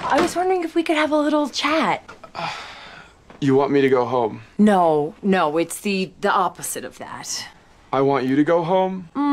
I was wondering if we could have a little chat. You want me to go home? No, it's the opposite of that. I want you to go home?